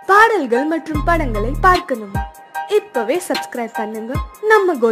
பாடல்கள் மற்றும் படங்களை பார்க்கணுமா? இப்பவே சப்ஸ்கிரைப் பண்ணுங்க நம்ம கோல்ட்.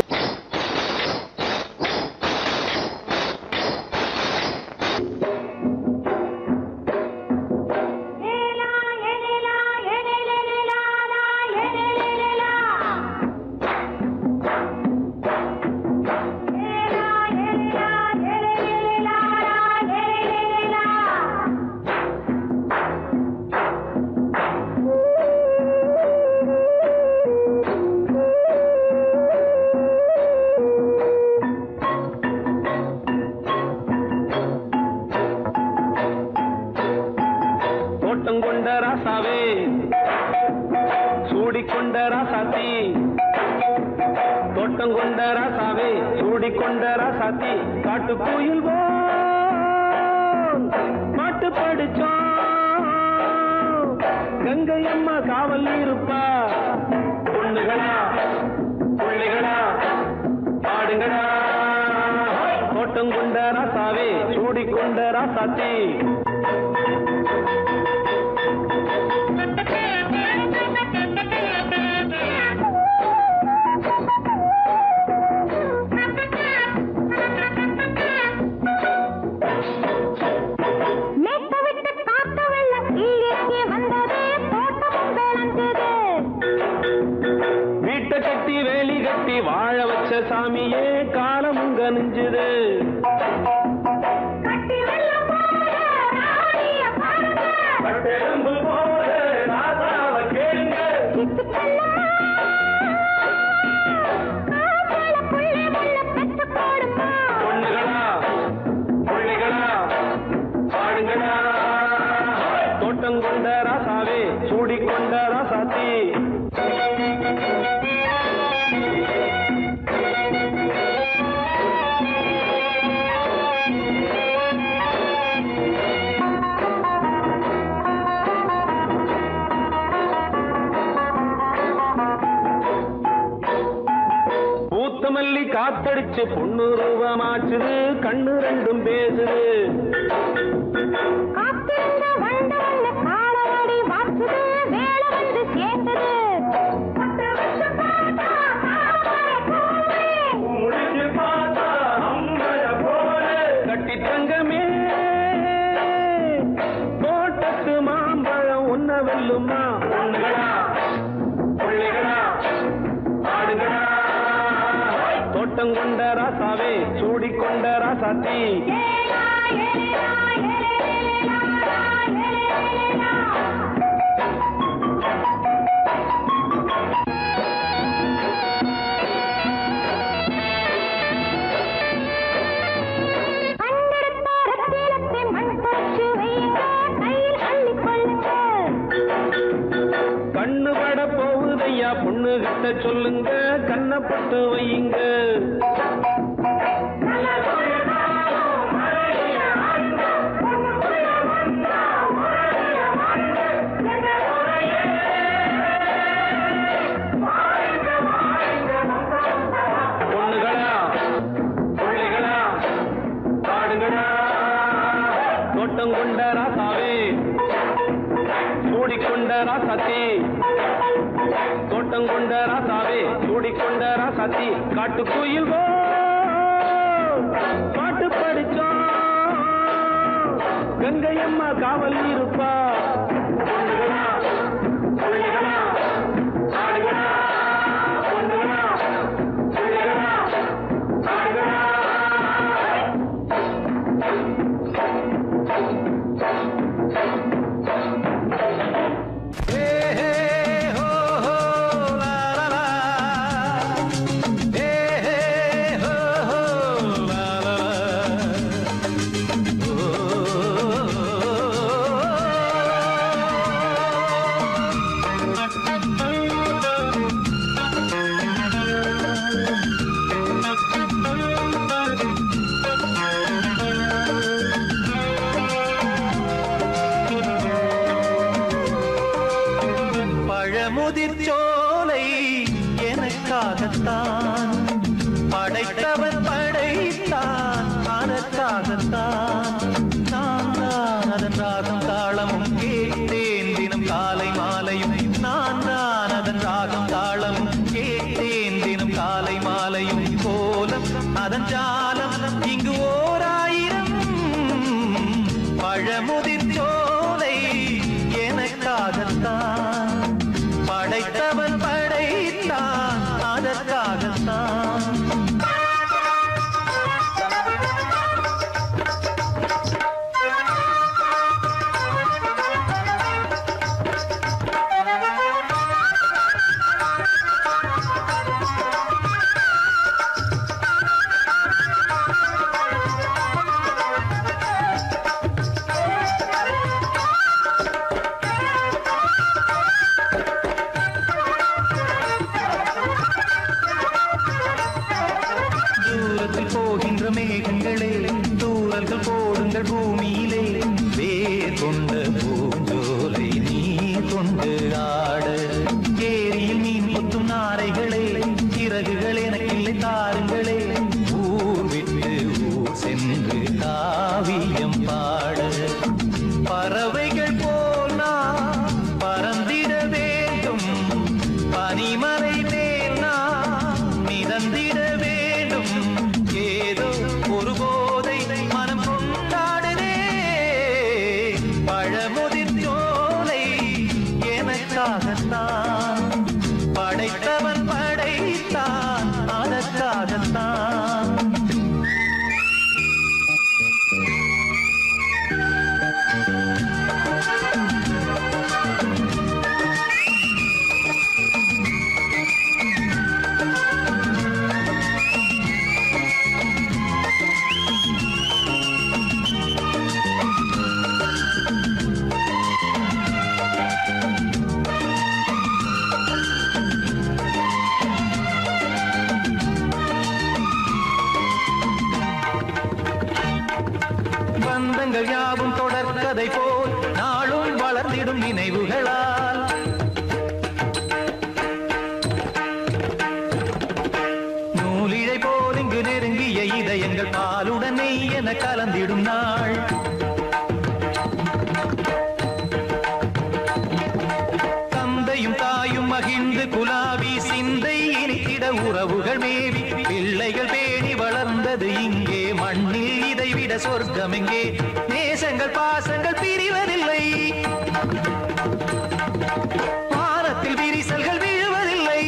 கொண்ட ராசாவே சூடிக்கொண்ட ராசாத்தி, தோட்டம் கொண்ட ராசாவே சூடிக்கொண்ட ராசாத்தி, காட்டு கோயில் பாட்டு படிச்சோம். கங்கை அம்மா காவல் இருப்பா. பொண்ணுகளா பிள்ளைகளா பாடுங்களா. தோட்டம் கொண்ட ராசாவே சூடிக்கொண்ட ராசாத்தி. வீட்டை கட்டி வேலி கட்டி வாழ வச்ச சாமியே காலம் உங்க நெஞ்சுது. பொண்ணுகளா பிள்ளைகளா பாடுங்களா. தோட்டம் கொண்ட ராசாவே சூடிக்கொண்ட ராசாத்தி. பூத்தமல்லி காத்தடிச்சு பொண்ணு ரூபமாச்சுது, கண்ணு ரெண்டும் பேசுது. கட்டி தங்கமே தோட்டத்து மாம்பழம் உன்ன வெல்லுமா. பொண்ணுகளா பிள்ளைகளா பாடுங்களா. தோட்டம் கொண்ட ராசாவே சூடிக்கொண்ட ராசாத்தி. கண்ணு பட போகுதையா பொண்ணு கிட்ட சொல்லுங்க, கண்ணப்பட்டு வையுங்க. பொண்ணுகளா பிள்ளைகளா பாடுங்களா. தோட்டம் கொண்ட ராசாவே சூடிக்கொண்ட ராசாத்தி. தோட்டம் கொண்ட ராசாவே சூடிக்கொண்ட ராசாத்தி, காட்டு கோயில் பாட்டு படிச்சோம். கங்கை அம்மா காவல் இருப்பா. பொண்ணுகளா பிள்ளைகளா பாடுகளா. பொண்ணுகளா பிள்ளைகளா பாடுகளா. முதிர்ச்சோலை எனக்காகத்தான் படைத்தவன் படைத்தான், அதற்காகத்தான் நான் தான் அதன் ராகம் தாளமும் கேட்டேன். தினம் காலை மாலையும் பாட ஏரியில் மீன் முத்தும் நாரைகளே சிறகுகள் எனக்கில்லை தாருங்களே ஊர் விட்டு ஊர் சென்று காவியம் பாட பறவைகள் போல் நான் பறந்திட வேண்டும் பனிமலை மேல் நான் மிதந்திட வேண்டும் ஏதோ ஒரு போதை மனம் கொண்டாடுதே பழமுதிர் சோலை எனக்காகத்தான் படைத்தவன் படைத்தான் அதற்காகத்தான் பந்தங்கள் யாவும் தொடர்கதை போல் நாளும் வளர்ந்திடும் நினைவுகளால் நூலிழை போல் இங்கு நெருங்கிய இதயங்கள் பாலுடனே என கலந்திடும் நாள் தந்தையும் தாயும் மகிழ்ந்து குலாவி சிந்தை இனித்திட உறவுகள் மேவி பிள்ளைகள் பேணி வளர்ந்தது இங்கே மண்ணில் இதைவிட சொர்க்கம் எங்கே நேசங்கள் பாசங்கள் பிரிவதில்லை வானத்தில் விரிசல்கள் விழுவதில்லை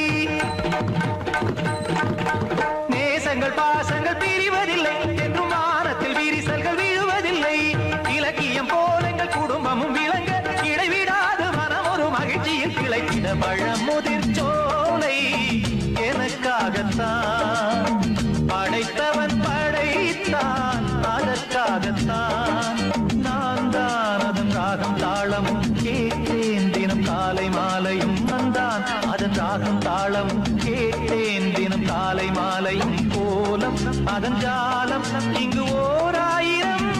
நேசங்கள் பாசங்கள் பிரிவதில்லை என்றும் வானத்தில் விரிசல்கள் விழுவதில்லை இலக்கியம் போல எங்கள் குடும்பமும் விளங்க இடைவிடாது மனம் ஒரு மகிழ்ச்சியில் கிளைத்திட பழமுதிர் சோலை எனக்காகத்தான் படைத்தவன் படைத்தான் அதற்காகத்தான் நான் தான் அதன் ராகம் தாளமும் கேட்டேன் தினம் காலை மாலையும் வந்தான் அதன் ராகம் தாளமும் கேட்டேன் தினம் காலை மாலையும் கோலம் அதன் ஜாலம் இங்கு ஓர் ஆயிரம்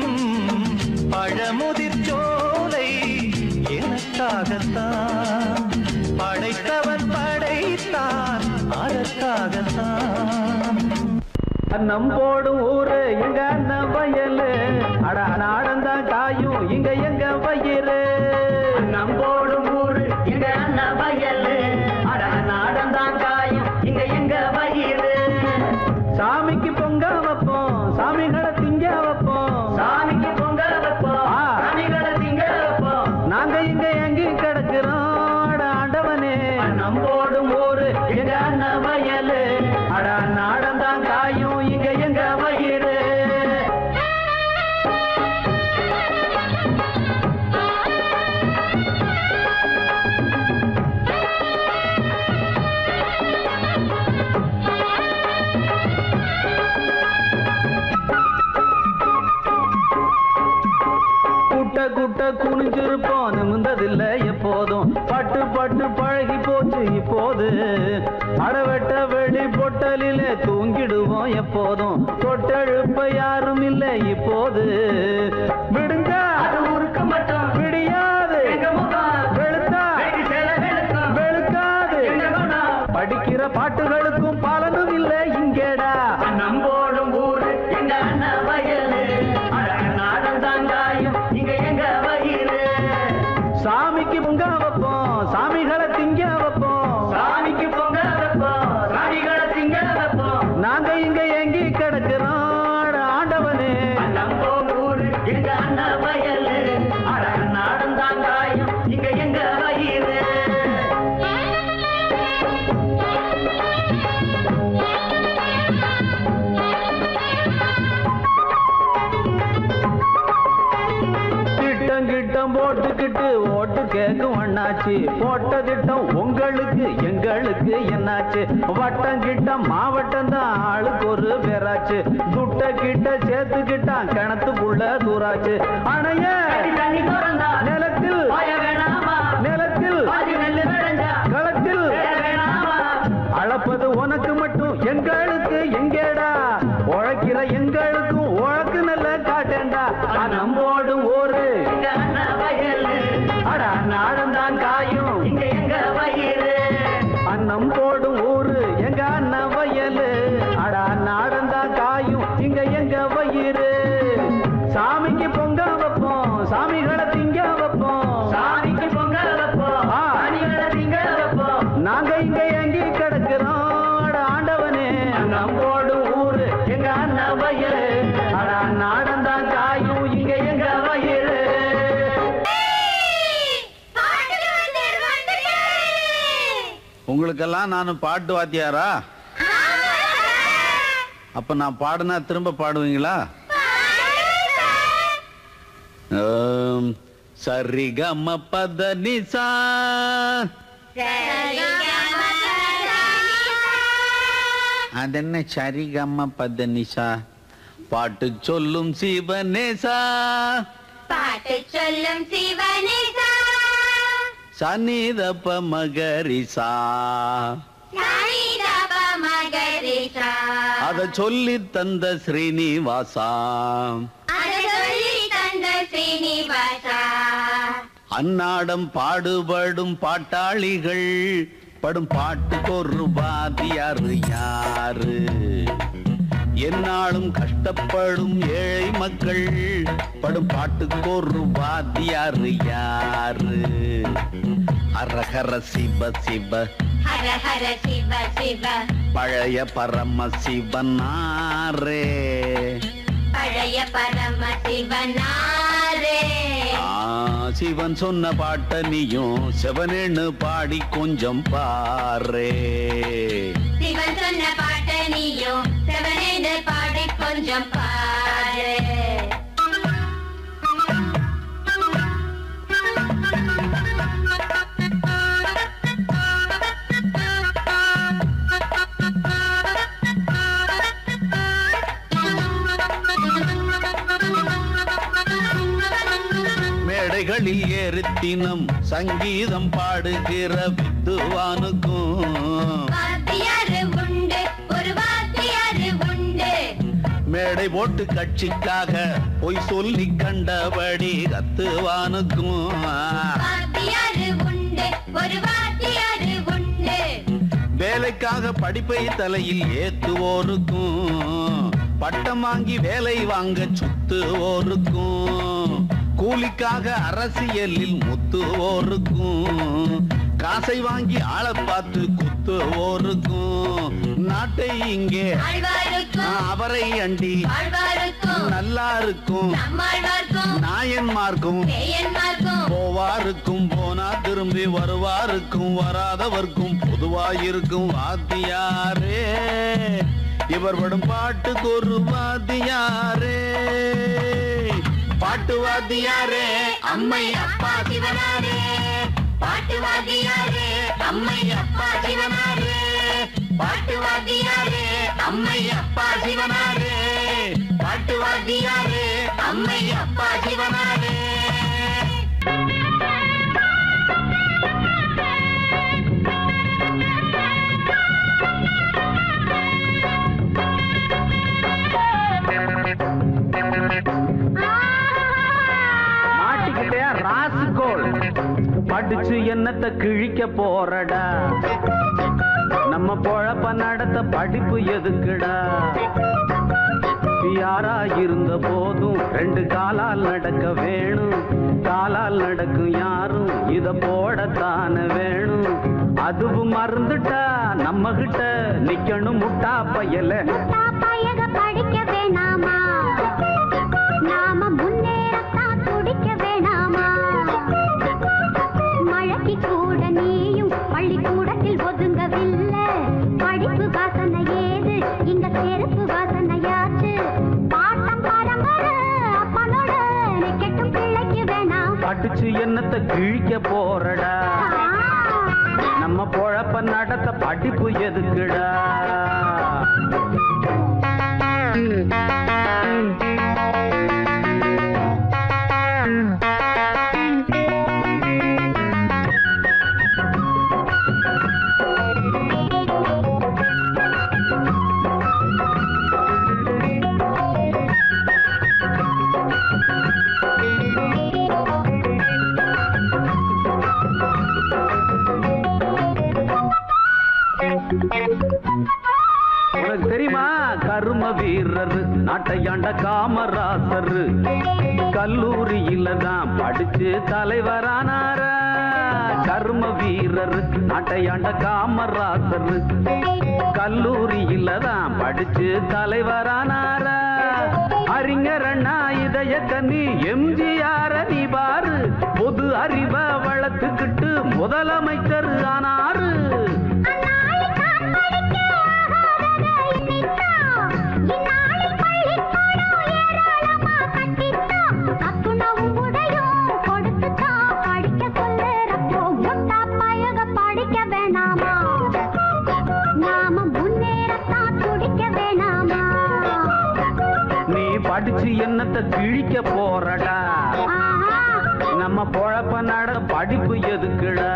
பழமுதிர் சோலை எனக்காகத்தான் படைத்தவன் படைத்தான் அதற்காகத்தான் அன்னம் போடும் ஊரு எங்க அண்ணன் வயலு அட நாடந்தான் காயும் இங்க எங்க வயிறு அன்னம் போடும் ஊரு எங்க அண்ணன் வயலு அட நாடந்தான் காயும் இங்க எங்க வயிறு சாமிக்கு பொங்க வைப்போம் சாமிகளை திங்க வைப்போம் சாமிக்கு பொங்க வைப்போம் சாமிகளை திங்க வைப்போம் நாங்க இங்க எங்கி கிடக்கிறோம் ஆண்டவனே அன்னம் போடும் ஊரு எங்க அண்ணன் வயலு அட நாடந்தான் காயும் இங்க எங்க வயிறு குட்ட குட்ட குனிஞ்சிருப்போம் நிமிந்ததில்லை எப்போதும் பட்டு பட்டு பழகி போச்சு இப்போது அடவெட்ட வெளி பொட்டலிலே தூங்கிடுவோம் எப்போதும் தொட்டெழுப்ப யாரும் இல்லை இப்போது விடுங்க விடியாது வெளுக்காது படிக்கிற பாட்டுகளுக்கும் பலனும் இல்லை இங்கேடா நம்போடும் ஊரு எங்க அண்ணன் வயலு நாடம் தாங்காயும் இங்க எங்க வயிறு சாமிக்கு பொங்க வைப்போம் சாமிகளை திங்க வைப்போம் சாமிக்கு பொங்க வைப்போம் சாமிகளை திங்க வைப்போம் நாங்க இங்க எங்கி கிடக்கிறோம் ஆண்டவனே நம்போடும் ஊரு எங்க அண்ணன் வயலு நாடம் தாங்காயும் இங்க எங்க வயிறு திட்டம் போட்டுக்கிட்டு ஓட்டு கேட்கும் அண்ணாச்சி போட்ட திட்டம் உங்களுக்கு எங்களுக்கு என்னாச்சு வட்டம் கிட்டம் மாவட்டம் தான் ஆளுக்கு ஒரு பேராச்சு துட்ட கிட்ட சேர்த்துக்கிட்டான் கிணத்துக்குள்ள தூராச்சு அணைய நிலத்தில் களத்தில் அளப்பது உனக்கு மட்டும் எங்களுக்கு எங்கேடா உழைக்கிற எங்களுக்கும் உழக்கு நல்ல காட்டேண்டா நம்போடும் ஊரு அட நாடந்தான் காயும் உங்களுக்கெல்லாம் நான் பாட்டு வாத்தியாரா? அப்ப நான் பாடுனா திரும்ப பாடுவீங்களா? சரிகம பத நிசா அதென்ன சரிகம பத நிசா? பாட்டு சொல்லும் சிவனேசா, பாட்டு சொல்லும் சிவனேசா, சனிதப மகரிசா, சனிதப மகரிசா, அத சொல்லி தந்த ஸ்ரீனிவாசா, அத சொல்லி தந்த ஸ்ரீனிவாசா. அன்னாடம் பாடுபடும் பாட்டாளிகள் படும் பாட்டுக்கு ஒரு வாத்தியாரு யாரு? என்னாலும் கஷ்டப்படும் ஏழை மக்கள் படும் பாட்டுக்கு ஒரு வாத்தியாரு யாரு? ஹரஹர சிவ சிவ, ஹர ஹர சிவ சிவ, பழைய பரம சிவனாரே, பழைய பரம சிவனாரே. சிவன் சொன்ன பாட்ட நீயும் சிவனேன்னு பாடி கொஞ்சம் பாரே. சிவன் சொன்ன பாட்ட நீயும் சிவனேன்னு பாடி கொஞ்சம் பாரு. மேடைகளில் ஏறித்தினம் சங்கீதம் பாடுகிற வித்துவானுக்கும் வாத்தியாரு உண்டு, ஒரு வாத்தியாரு உண்டு. மேடை போட்டு கட்சிக்காக பொய் சொல்லி கண்டபடி கத்துவானுக்கும் வாத்தியாரு உண்டு, ஒரு வாத்தியாரு உண்டு. வேலைக்காக படிப்பை தலையில் ஏத்துவோருக்கும், பட்டம் வாங்கி வேலை வாங்க சுத்துவோருக்கும், கூலிக்காக அரசியலில் முத்துவோருக்கும், காசை வாங்கி ஆளை பார்த்து குத்துவோருக்கும், நாட்டை இங்கே ஆழ்வாருக்கும் அவரை அண்டி ஆழ்வாருக்கும் நல்லா இருக்கும், நம்மாழ்வாருக்கும் நாயன்மார்க்கும் பேயன்மார்க்கும் போவாருக்கும், போனா திரும்பி வருவாருக்கும், வராதவர்க்கும் பொதுவாயிருக்கும் வாத்தியாரே. இவர் படும் பாட்டுக்கு ஒரு வாத்தியாரே. பாட்டு வாத்தியாரே அம்மை அப்பா சிவனாரே, பாட்டு வாத்தியாரே அம்மை அப்பா சிவனாரே, பாட்டு வாத்தியாரே அம்மை அப்பா சிவனாரே, பாட்டு வாத்தியாரே அம்மை அப்பா சிவனாரே. மாட்டிக்கிட்டே ராசுகோள் படிச்சு என்னத்தை கிழிக்க போறடா? நம்ம பொழப்ப நடத்த படிப்பு எதுக்குடா? யாரா இருந்த போதும் ரெண்டு காலால் நடக்க வேணும், காலால் நடக்கும் யாரும் இத போடத்தான வேணும். அதுவும் மறந்துட்டா நம்ம கிட்ட நிக்கணும் முட்டா பயல. படிக்க வேணாமா, நாம முன்னேறத்தான் துடிக்க வேணாமா? மழைக்கு கூட நீயும் பள்ளிக்கூடத்தில் ஒதுங்கவில்லை. படிப்பு வாசனை ஏது, இங்க செருப்பு வாசனையாச்சு. பாட்டம் பரம்பரை அப்பனோட நிக்கட்டும் பிள்ளைக்கு வேணாம். படிச்சு என்னத்தை கிழிக்க போறடா? நம்ம பொழப்ப நடத்த படிப்பு எதுக்குடா? உனக்கு தெரியுமா கரும வீரர் நாட்டையாண்ட காமராசர் கல்லூரியில தான் படிச்சு தலைவரானாரா? கரும வீரர் நாட்டையாண்ட காமராசர் கல்லூரியில தான் படிச்சு தலைவரானாரா? அறிஞர் அண்ணா இதய கண்ணி எம்ஜிஆர் நீ பாரு, பொது அறிவை வளர்த்துக்கிட்டு முதலமைச்சர் ஆனாரு. படிக்க வேணாமா நாம முன்னேறத்தான் துடிக்க வேணாமா நீ படிச்சு என்னத்தை கிழிக்க போறடா நம்ம பொழப்ப நட படிப்பு எதுக்குடா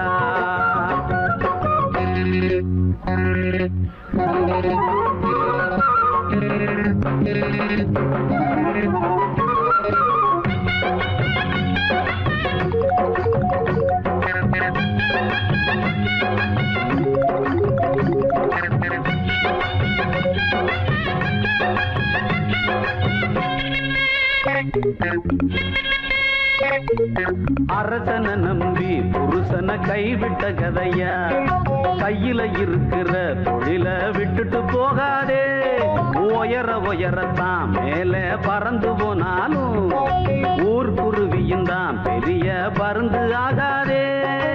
அரசனை நம்பி புருஷனை கைவிட்ட கதையா கையில இருக்கிற தொழில விட்டுட்டு போகாதே உயர உயரத்தான் மேல பறந்து போனாலும் ஊர்க்குருவியும் தான் பெரிய பருந்து ஆகாதே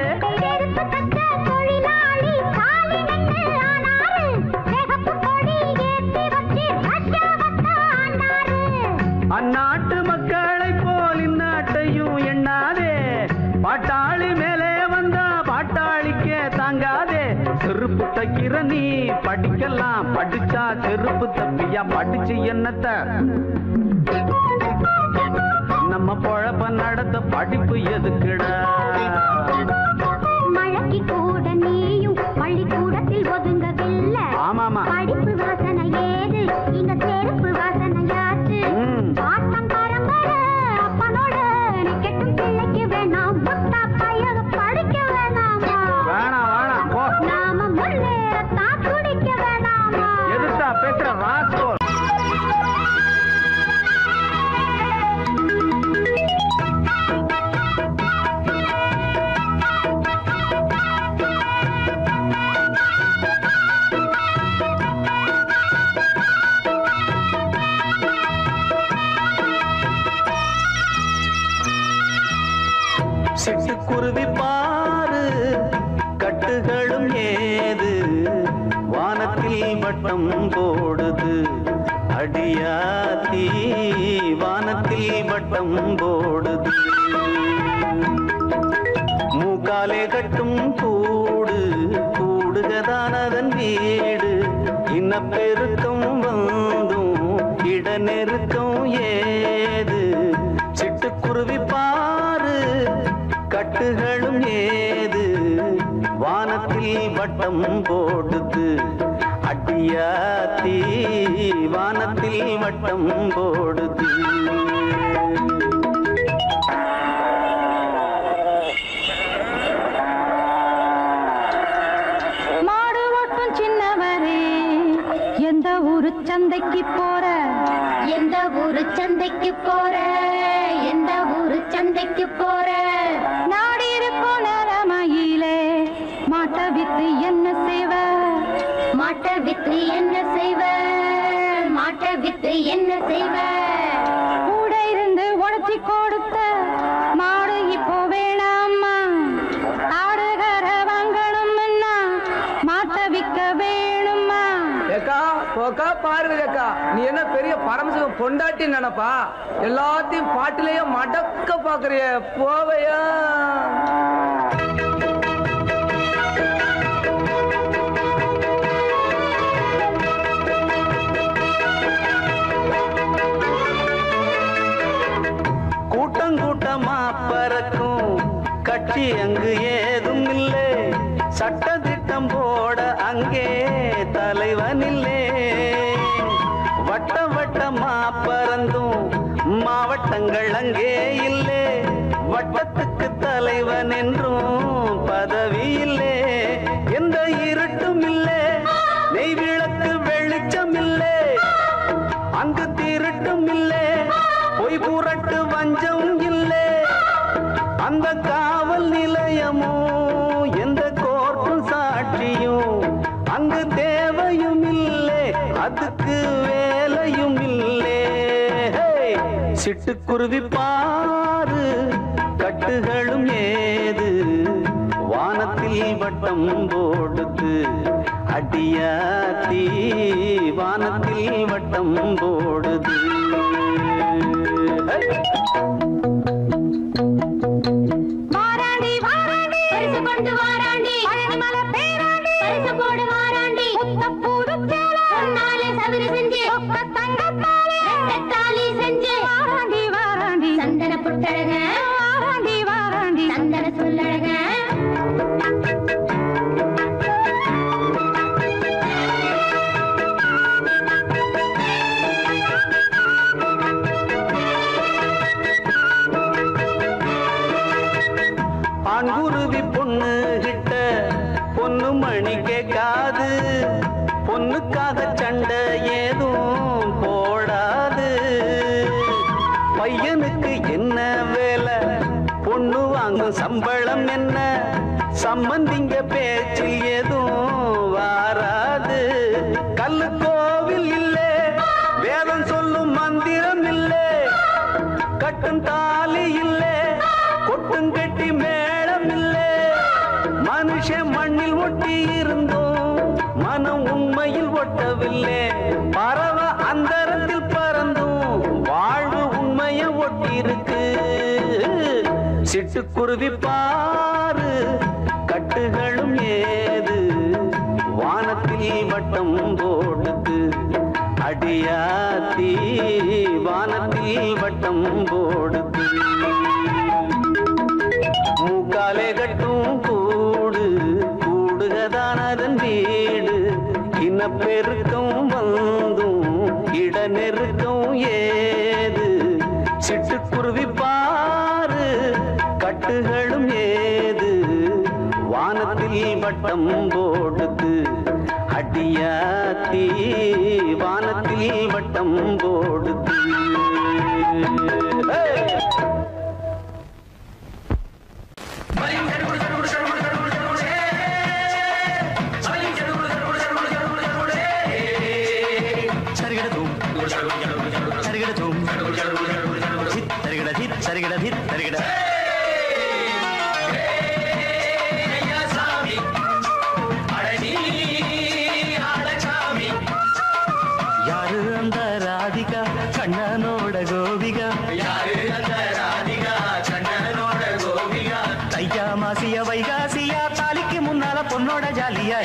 அந்நாட்டு மக்களை போல் இந்நாட்டையும் எண்ணாதே பாட்டாளி மேலே வந்தா பாட்டாளிக்கே தாங்காதே செருப்பு தைக்கிற நீ படிக்கலாம் படிச்சா செருப்பு தப்பியா படிச்சு என்னத்த நம்ம பொழப்ப நடத்த படிப்பு எதுக்குடா மழைக்கு கூட நீயும் பள்ளிக்கூடத்தில் ஒதுங்கவில்லை ஆமாமா படிப்பு வாசனை ஏது இங்க செருப்பு வாசனையாச்சு பாட்டம் பரம்பரை அப்பனோட கெட்டும் பிள்ளைக்கு வேணாம் முட்டா பையக படிக்க வேணாமா வேணாம் வேணாம் போ நாம முன்னேறத்தான் துடிக்க வேணாமா எதுக்கா பேசுற ராஸ்கோல் சிட்டுக்குருவி பாரு கட்டுகளும் ஏது வானத்தில் வட்டம் போடுது அடியாத்தி வானத்தில் வட்டம் போடுது மூக்காலே கட்டும் கூடு கூடுகதான் அதன் வீடு இன்னப்பெருக்கம் வந்தும் இட நெருக்கம் ஏது சிட்டுக்குருவி பாரு கட்டுகளும் ஏது வானத்தில் வட்டம் போடுது அடியாத்தி வானத்தில் வட்டம் போடுது மாடு ஓட்டும் சின்னவரே எந்த ஊரு சந்தைக்கு போற எந்த ஊரு சந்தைக்கு போற எந்த ஊரு சந்தைக்கு போற நாடு இருக்கும் நேரமையிலே மாட்ட வித்து என்ன செய்வ மாட்ட வித்து என்ன செய்வ மாட்ட வித்து என்ன செய்வ கூட இருந்து உடச்சி கொடுத்த மாடு இப்போ வேணாமா ஆடுகிற வாங்கணும்னா மாட்ட விற்க வேணுமா ஏக்கா போக்கா பாருங்க அக்கா நீ என்ன பெரிய பரமசிவம் பொண்டாட்டி நினைப்பா எல்லாத்தையும் பாட்டிலேயே மடக்க பாக்குறிய போவையா கூட்டம் கூட்டமா பறக்கும் கட்சி அங்கு ஏதும் இல்லை சட்டதிட்டம் போட அங்கே தலைவன் இல்லை வட்ட வட்டமா பறந்தும் மாவட்டங்கள் அங்கே இல்லை வட்டத்துக்கு தலைவன் என்றும் பதவி இல்லை எந்த இருட்டும் இல்லை நெய் விளக்கு வெளிச்சம் இல்லை அங்கு திருட்டும் இல்லை பொய் புரட்டு வஞ்சம் இல்லை அந்த காவல் நிலையமும் எந்த கோர்ட்டும் சாட்சியும் அங்கு தேவையும் இல்லை அதுக்கு வேலையும் இல்லை சிட்டுக்குருவி பாரு கட்டுகளும் ஏது வானத்தில் வட்டம் போடுது அடியாத்தி வானத்தில் வட்டம் போடுது வாராண்டி வாராண்டி பரிசு கொண்டு வாராண்டி பழனி மலை ஒத்த பூடு சேலை சதுர செஞ்சு ஒத்த தங்கத்தாலே தாலி செஞ்சு வாராண்டி வாராண்டி சந்தன புட்டழக வாராண்டி வாராண்டி சந்தன சொல்லழக ஆண்குருவி பொண்ணு கிட்ட பொண்ணு மணி கேட்காது பொண்ணுக்காக சண்டை ஏதும் போடாது பையனுக்கு என்ன வேலை பொண்ணு வாங்கும் சம்பளம் என்ன சம்பந்திங்க பேச்சில் எதுவும் வாராது கல்லு கோவில் இல்லை வேதம் சொல்லும் மந்திரம் இல்லை கட்டும் தாலி இல்லை கொட்டும் கட்டி மேளம் இல்லை மனுஷன் மண்ணில் ஒட்டி இருந்தோம் மனம் உண்மையில் ஒட்டவில்லை பறவை அந்தரத்தில் பறந்தும் வாழ்வு உண்மைய ஒட்டி இருக்கு சிட்டுக்குருவி பாரு கட்டுகளும் ஏது வானத்தில் வட்டம் போடுது அடியாத்தி வானத்தில் வட்டம் போடுது மூக்காலே கட்டும் கூடு கூடுகதான் அதன் வீடு இனப்பெருக்கம் வந்தும் இட நெருக்கம் ஏது சிட்டுக்குருவி பாரு கட்டுகளும் ஏது வானத்தில் வட்டம் போடுது அடியாத்தி வானத்தில் வட்டம் போடுது யாரு அந்த ராதிகா கண்ணனோட கோபிகா தையா மாசிய வைகாசியா தாலிக்கு முன்னால பொண்ணோட ஜாலியா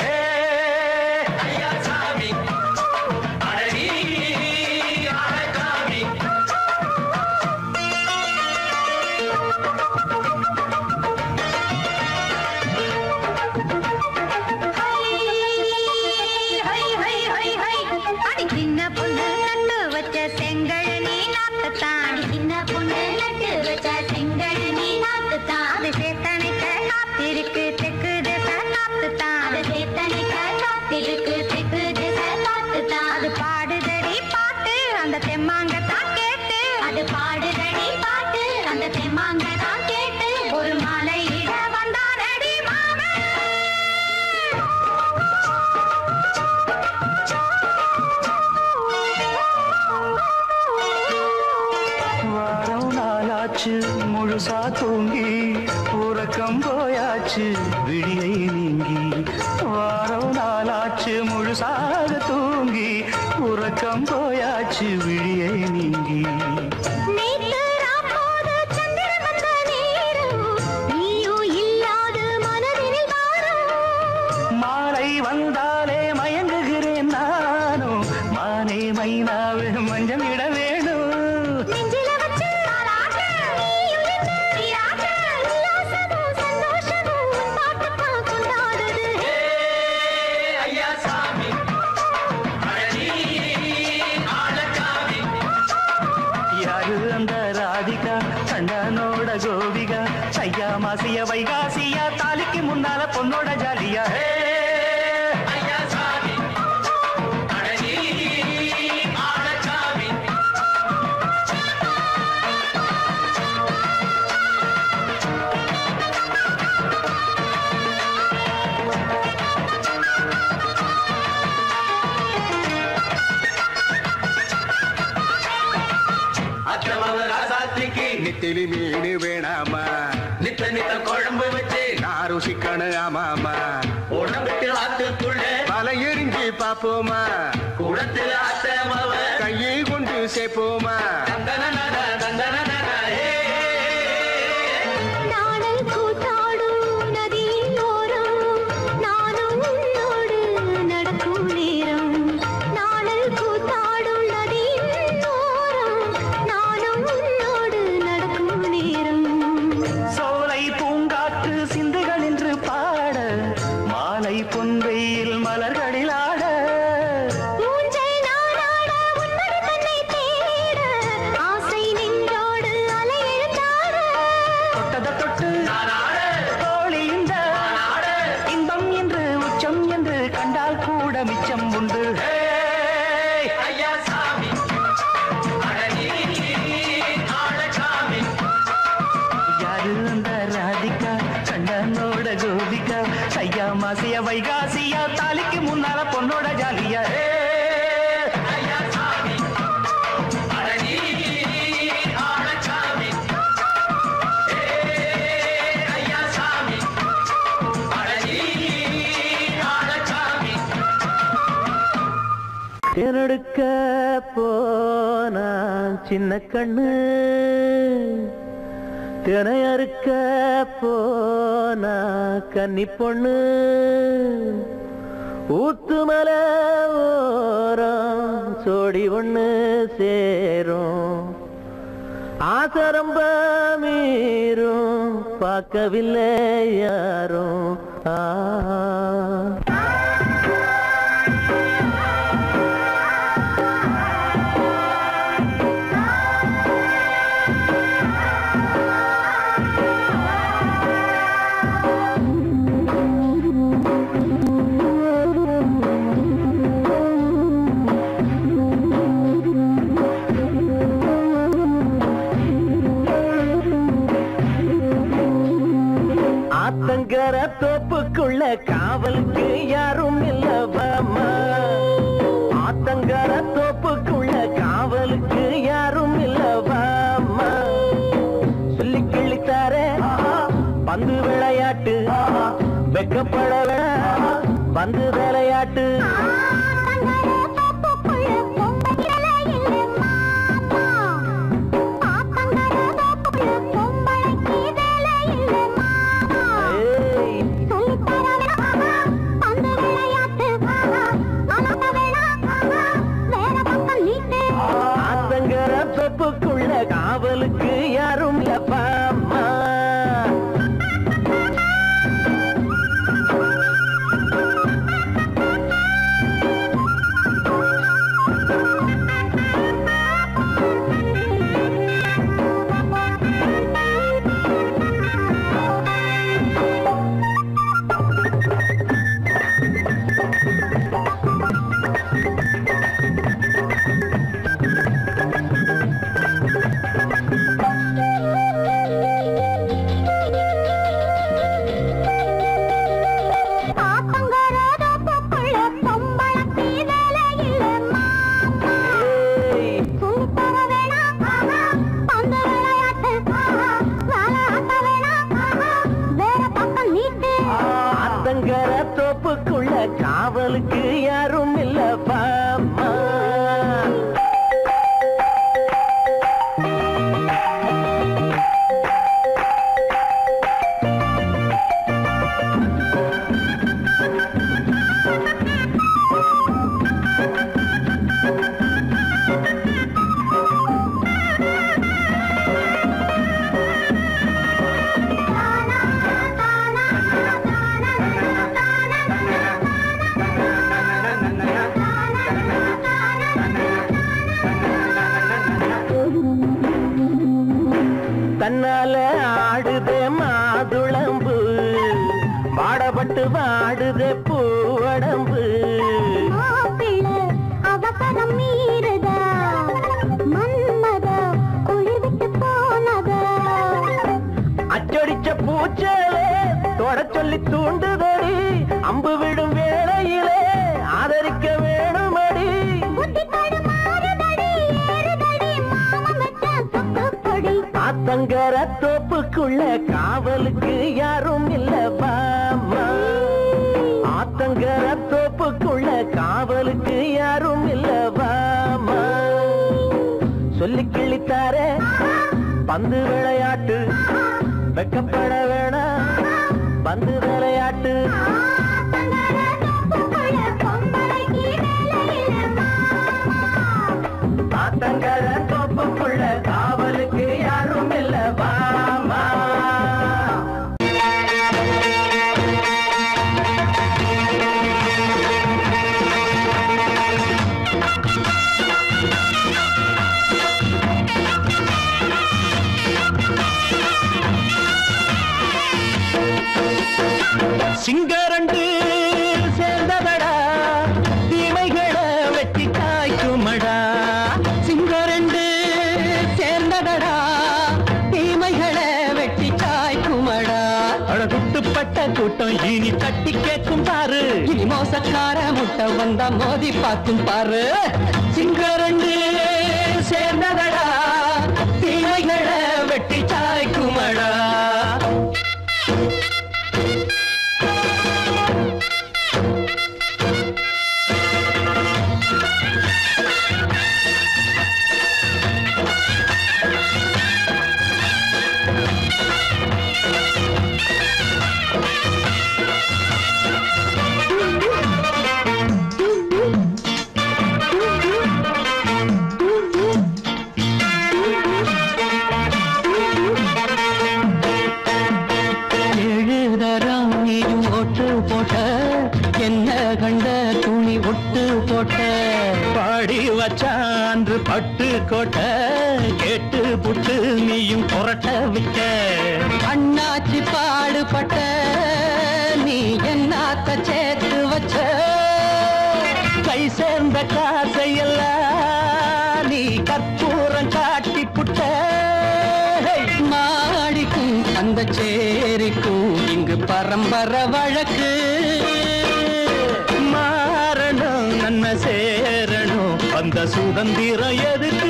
முழுசா தூங்கி உறக்கம் போயாச்சு விழியை நீங்கி வாரம் நாளாச்சு முழுசாக தூங்கி உறக்கம் போயாச்சு விழியை நீங்கி மாலை வந்தாலே மயங்குகிறேன் நானும் மானே மைனாவே மஞ்சம் இட வேணும் கண்ணனோட கோபிகா சையா மாசிய வைகாசியா தாலிக்கு முன்னால பொண்ணோட ஜாலியா நித்திலி மீன் வேணாமா நித்த நித்த குழம்பு வச்சு நான் ருசிக்கணும் ஆமாமா உடம்புக்கு ஆத்துக்குள்ள பல எரிஞ்சு பாப்போமா குடத்துல ஆத்தமாவ கையை கொண்டு சேர்ப்போமா கூத்தாடும் நதியோரம் நானும் உன்னோடு நடக்கும் மிச்சம் உண்டு. ஐயா சாமி யாரு அந்த ராதிகா கண்ணனோட கோபிகா ஐயா மாசியா வைகாசியா தாலிக்கு முன்னால பொண்ணோட ஜாலியா. ஐயா சாமி தேனெடுக்க போனா சின்ன கண்ணு தினை அறுக்க போனா கன்னி பொண்ணு ஊத்துமலை ஓரம் சோடி ஒண்ணு சேரும் ஆசரம்ப மீறும் பார்க்கவில்லை யாரும். ஆத்தங்கர தோப்புக்குள்ள காவலுக்கு யாரும் இல்லவாமா. ஆத்தங்கர தோப்புக்குள்ள காவலுக்கு யாரும் இல்லவாமா. சொல்லி கிள்ளித்தாரே பந்து விளையாட்டு வெக்கப்பட பந்து விளையாட்டு. காவலுக்கு யாரும் இல்லப்பாமா. தோப்புக்குள்ள காவலுக்கு யாரும் இல்லப்பாமா. தன்னால ஆடுதே மாதுளம்பு வாடப்பட்டு வாடுதே பூவடம்பு. அவசரம் மீறுதா மன்மத ஒளிவிட்டு போனதா. அச்சடிச்ச பூச்சலே தொட சொல்லி தூண்டுதடி அம்பு விடும் வேளையிலே ஆதரிக்க வேணுமடி. ஆத்தங்கர தோப்புக்குள்ள காவலுக்கு யாரும் இல்லப்பாமா. ஆத்தங்கர தோப்புக்குள்ள காவலுக்கு யாரும் இல்லப்பாமா. சொல்லி கிள்ளித்தாரே பந்து விளையாட்டு வெக்கப்பட வேணாம் பந்து விளையாட்டு. ஆத்தங்கர தோப்புக்குள்ள காவலுக்கு யாரும் இல்லப்பாமா. சிங்கரன் கேட்கும் பாரு. இனி மோசக்கார முட்டை வந்தா மோதி பார்க்கும் பாரு. சிங்கரண்டு சேர்ந்ததடா தீமைகளை வெட்டி சாய்க்குமடா. பாடி வச்சான்று பட்டு கோட்டை கேட்டு புட்டு நீயும் புரட்ட விட்ட. அண்ணாச்சி பாடுபட்ட நீ என்னாத்த சேர்த்து வச்ச. கை சேர்ந்த காசையெல்லாம் நீ கற்பூரம் காட்டி புட்ட. மாடிக்கும் அந்த சேரிக்கும் இங்கு பரம்பரை வழக்கு. மாறணும் நன்மை சேரணும் அந்த சுதந்திரம் எதுக்கு.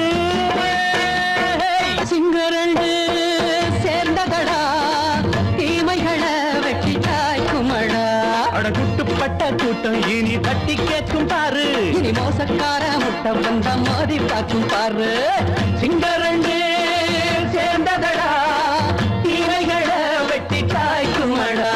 சிங்கரண்டு சேர்ந்ததடா தீமைகளை வெட்டி தாய்க்குமடா. அட குட்டுப்பட்ட கூட்டம் இனி தட்டி கேட்கும் பாரு. இனி மோசக்கார முட்டை வந்த மோதி பார்க்கும் பாரு. சிங்கரண்டு சேர்ந்ததடா தீமைகளை வெட்டி தாய்க்குமடா.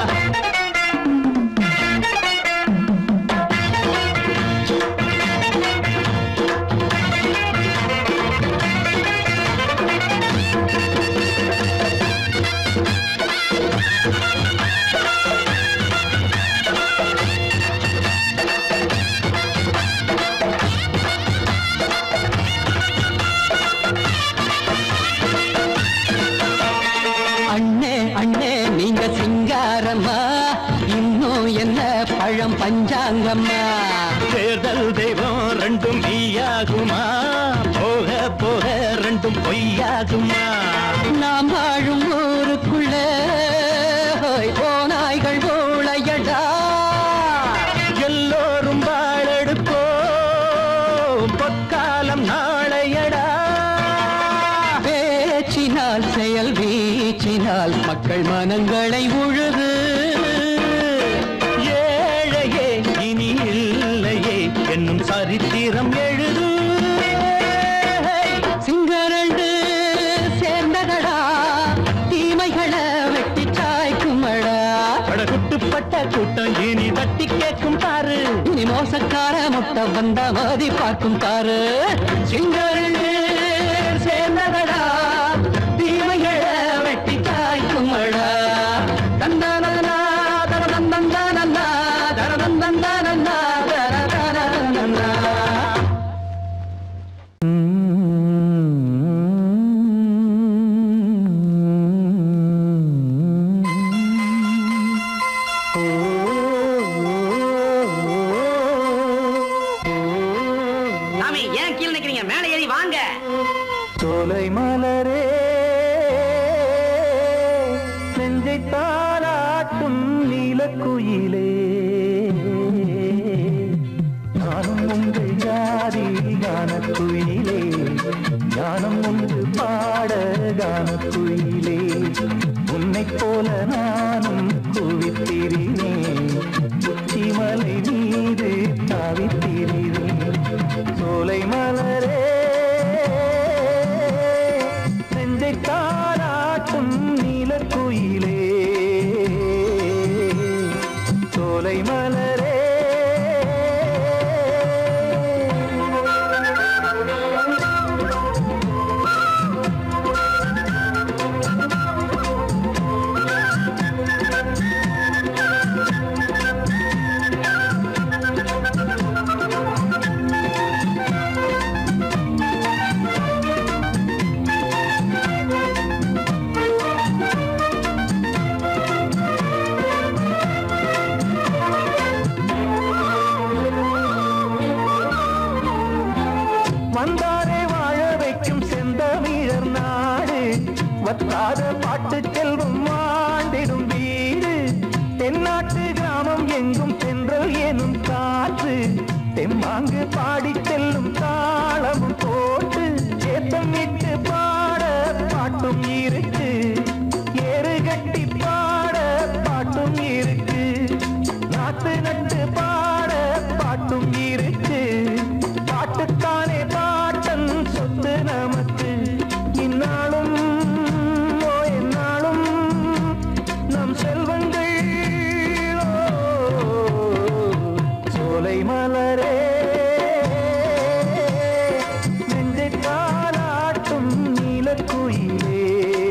பழம் பஞ்சாங்கம்மா தேர்தல் தெய்வம் ரெண்டும் மெய்யாகுமா. போக போக ரெண்டும் பொய்யாகுமா. நாம் வாழும் ஊருக்குள்ள ஓநாய்கள் ஊழையடா. எல்லோரும் வாழெடுப்போம் பொற்காலம் நாளையடா. பேச்சினால் செயல் வீச்சினால் மக்கள் மனங்களை உழுது. என்னும் சரித்திரம் எழுது. சிங்கரண்டு சேர்ந்ததடா தீமைகளை வெட்டி சாய்க்குமடா. குட்டுப்பட்ட கூட்டம் இனி தட்டி கேட்கும் பாரு. இனி மோசக்கார முட்டை வந்த மோதி பார்க்கும் பாரு. சிங்கரண்டு சேர்ந்ததடா தீமைகளை வெட்டி சாய்க்குமடா. தந்தானா தரதந்தந்தானா தரதந்தந்தானா. சோலை மலரே நெஞ்சை தாலாட்டும் நீலக்குயிலே. நானும் உங்கள் ஜாதி கானக்குயிலே. ஞானம் ஒன்று பாட கானக்குயிலே. உன்னை போல நானும் குவித்திரினேன். உச்சிமலை மீது தாவித்திரினேன். சோலை மலரே தாராட்டும் நீலக்குயிலே. சோலை மலரே வந்தாரே வாழ வைக்கும் செந்தமிழர் நாடு. வத்தாத பாட்டு செல்வம் ஆண்டிடும் வீடு. தென்னாட்டு கிராமம் பாங்கு பாடி செல்லும் தாளமும் போட்டு ஏத்தமிட்டு பாட பாட்டும் இருக்கு, ஏறு கட்டி பாட பாட்டும் இருக்கு, நாத்து நட்டு பாட பாட்டும் இருக்கு. பாட்டுத்தானே பாட்டன் சொத்து நமக்கு, இந்நாளும் எந்நாளும் நம் செல்வங்கள். சோலை மலரே நெஞ்சை தாலாட்டும் நீலக்குயிலே,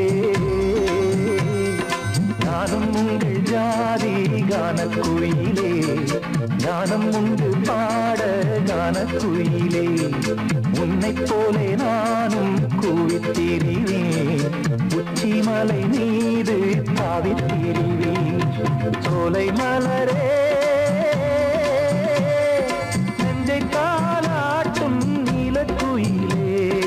நானும் உங்கள் ஜாதி கானக்குயிலே, ஞானம் உண்டு பாட கானக்குயிலே. உன்னைப் போலே நானும் கூவித்திரிவேன், உச்சிமலை மீது தாவித்திரிவேன். சோலை மலரே நெஞ்சை தாலாட்டும் நீலக்குயிலே.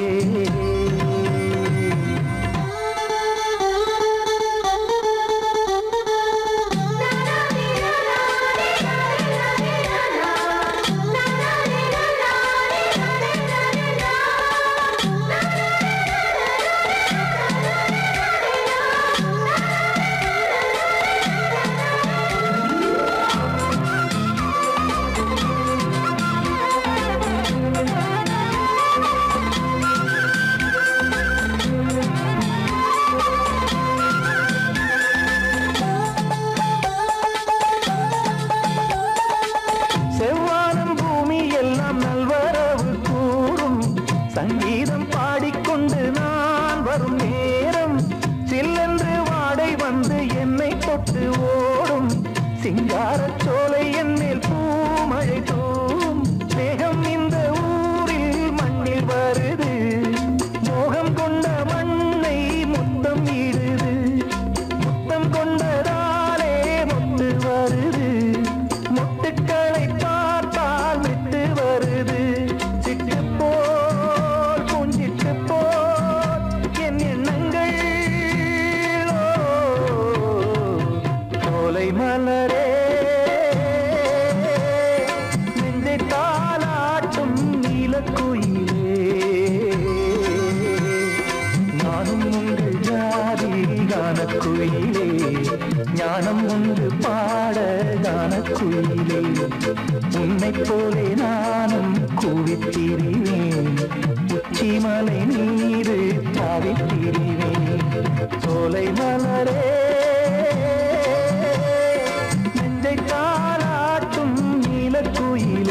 செவ்வானம் பூமி எல்லாம் நல்வரவு கூறும், சங்கீதம் பாடிக்கொண்டு நான் வரும் நேரம் சில்லென்று வாடை வந்து என்னை தொட்டு ஓடும். சிங்காரச் சோலை என் மேல் பூமழை தூவும், மேகம் இந்த ஊரில் மண்ணில் வருது, மோகம் கொண்ட மண்ணை முத்தம் இடுது, முத்தம் கொண்டதாலே முத்து வருது, முட்டுக்களை பார்த்தால் விட்டு வருது. சிட்டு போல் பூஞ்சிட்டு போல் என் எண்ணங்கள். சோலை மலரே நெஞ்சை தாலாட்டும் நீலக்குயிலே, நானும் உங்கள் ஜாதி கானக்குயிலே, ஞானம் உண்டு பாட கானக்குயிலே. உன்னைப் போலே நானும் கூவித்திரிவேன், உச்சிமலை நீரு தாவித்திரிவேன். சோலை மலரே நெஞ்சை தாலாட்டும் நீலக்குயிலே.